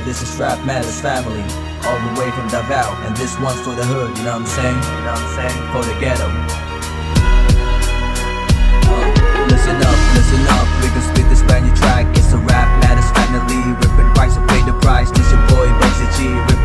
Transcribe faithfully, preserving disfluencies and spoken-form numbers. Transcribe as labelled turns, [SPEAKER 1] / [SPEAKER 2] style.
[SPEAKER 1] this is Rap Matters family, all the way from Davao, and this one's for the hood, you know what I'm saying? You know what I'm saying? For the ghetto. Uh, listen up, listen up, we can spit this brand new track. It's a Rap Matters family, ripping rights and pay the price. This your boy Bugsy G.